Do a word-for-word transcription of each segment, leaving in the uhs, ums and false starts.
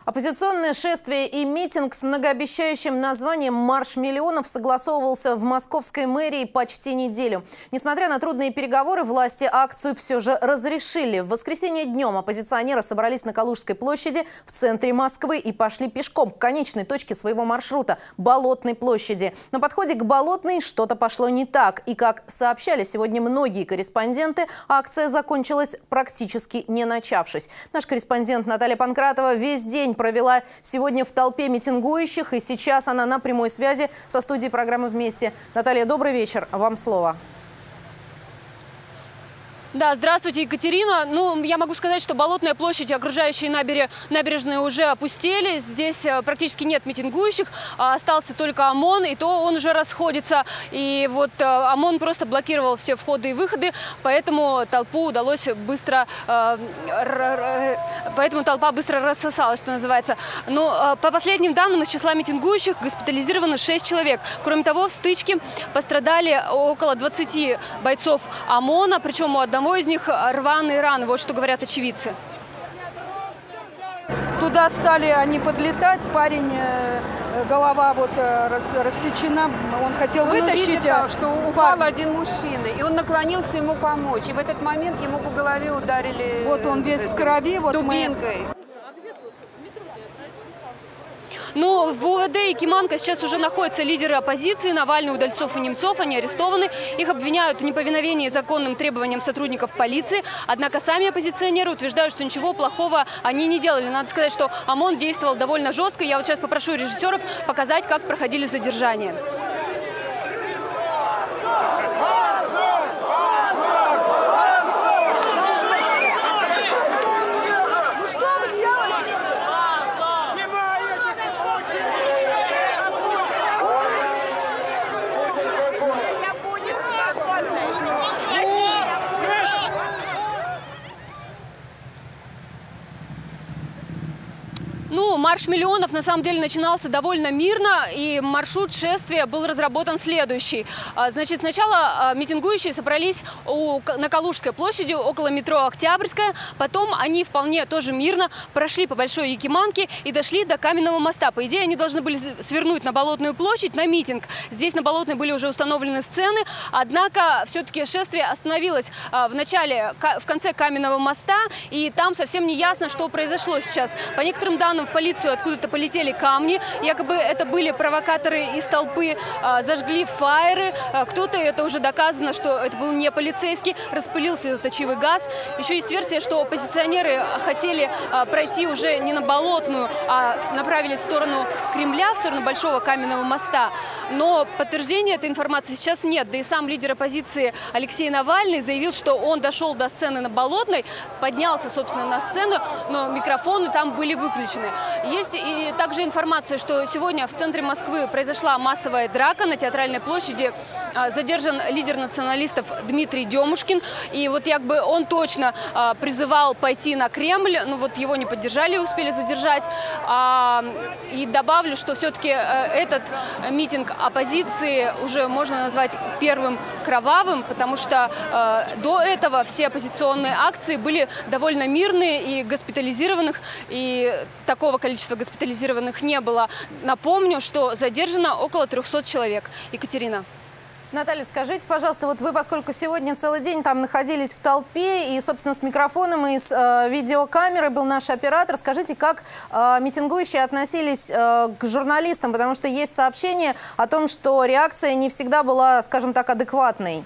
Оппозиционное шествие и митинг с многообещающим названием «Марш миллионов» согласовывался в московской мэрии почти неделю. Несмотря на трудные переговоры, власти акцию все же разрешили. В воскресенье днем оппозиционеры собрались на Калужской площади в центре Москвы и пошли пешком к конечной точке своего маршрута – Болотной площади. На подходе к Болотной что-то пошло не так. И, как сообщали сегодня многие корреспонденты, акция закончилась практически не начавшись. Наш корреспондент Наталья Панкратова весь день провела сегодня в толпе митингующих, и сейчас она на прямой связи со студией программы «Вместе». Наталья, добрый вечер. Вам слово. Да, здравствуйте, Екатерина. Ну, я могу сказать, что Болотная площадь и окружающие набере, набережные уже опустели. Здесь практически нет митингующих. Остался только ОМОН, и то он уже расходится. И вот ОМОН просто блокировал все входы и выходы, поэтому толпу удалось быстро... Поэтому толпа быстро рассосалась, что называется. Но по последним данным, из числа митингующих госпитализировано шесть человек. Кроме того, в стычке пострадали около двадцати бойцов ОМОНа, причем у одного из них рваные раны, вот что говорят очевидцы. Туда стали они подлетать, парень, голова вот рассечена, он хотел он вытащить. Увидел, что упал один мужчина, и он наклонился ему помочь. И в этот момент ему по голове ударили вот он весь в крови, вот дубинкой. Мы... Ну, в УВД и Киманка сейчас уже находятся лидеры оппозиции, Навальный, Удальцов и Немцов. Они арестованы. Их обвиняют в неповиновении законным требованиям сотрудников полиции. Однако сами оппозиционеры утверждают, что ничего плохого они не делали. Надо сказать, что ОМОН действовал довольно жестко. Я вот сейчас попрошу режиссеров показать, как проходили задержания. Ну, марш миллионов на самом деле начинался довольно мирно, и маршрут шествия был разработан следующий. Значит, сначала митингующие собрались у, на Калужской площади около метро Октябрьская, потом они вполне тоже мирно прошли по Большой Якиманке и дошли до Каменного моста. По идее, они должны были свернуть на Болотную площадь на митинг. Здесь на Болотной были уже установлены сцены, однако все-таки шествие остановилось в начале, в конце Каменного моста, и там совсем не ясно, что произошло сейчас. По некоторым данным, в полицию откуда-то полетели камни. Якобы это были провокаторы из толпы, зажгли фаеры. Кто-то, это уже доказано, что это был не полицейский, распылился заточивый газ. Еще есть версия, что оппозиционеры хотели пройти уже не на Болотную, а направились в сторону Кремля, в сторону Большого Каменного моста. Но подтверждения этой информации сейчас нет. Да и сам лидер оппозиции Алексей Навальный заявил, что он дошел до сцены на Болотной, поднялся, собственно, на сцену, но микрофоны там были выключены. Есть и также информация, что сегодня в центре Москвы произошла массовая драка на Театральной площади. Задержан лидер националистов Дмитрий Демушкин. И вот якобы он точно призывал пойти на Кремль. Ну вот его не поддержали, успели задержать. И добавлю, что все-таки этот митинг оппозиции уже можно назвать первым кровавым, потому что до этого все оппозиционные акции были довольно мирные, и госпитализированных, и такого количества госпитализированных не было. Напомню, что задержано около трёхсот человек. Екатерина. Наталья, скажите, пожалуйста, вот вы, поскольку сегодня целый день там находились в толпе, и, собственно, с микрофоном и с э, видеокамерой был наш оператор, скажите, как э, митингующие относились э, к журналистам, потому что есть сообщение о том, что реакция не всегда была, скажем так, адекватной.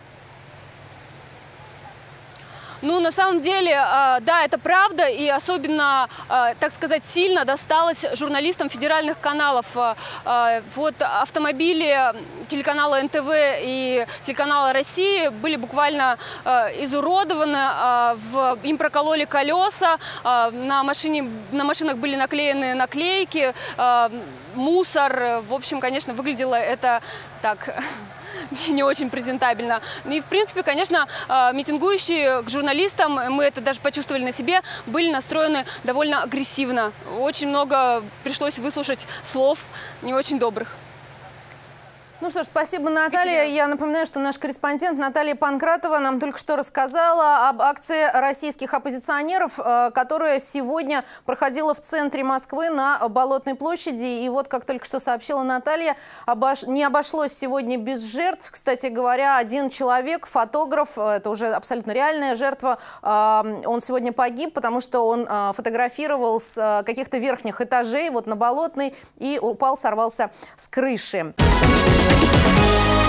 Ну, на самом деле, да, это правда, и особенно, так сказать, сильно досталось журналистам федеральных каналов. Вот автомобили телеканала эн тэ вэ и телеканала «Россия» были буквально изуродованы, им прокололи колеса, на, машине, на машинах были наклеены наклейки, мусор. В общем, конечно, выглядело это так... не очень презентабельно. И, в принципе, конечно, митингующие к журналистам, мы это даже почувствовали на себе, были настроены довольно агрессивно. Очень много пришлось выслушать слов не очень добрых. Ну что ж, спасибо, Наталья. Я напоминаю, что наш корреспондент Наталья Панкратова нам только что рассказала об акции российских оппозиционеров, которая сегодня проходила в центре Москвы на Болотной площади. И вот, как только что сообщила Наталья, обош... не обошлось сегодня без жертв. Кстати говоря, один человек, фотограф, это уже абсолютно реальная жертва, он сегодня погиб, потому что он фотографировал с каких-то верхних этажей вот на Болотной и упал, сорвался с крыши. We'll be right back.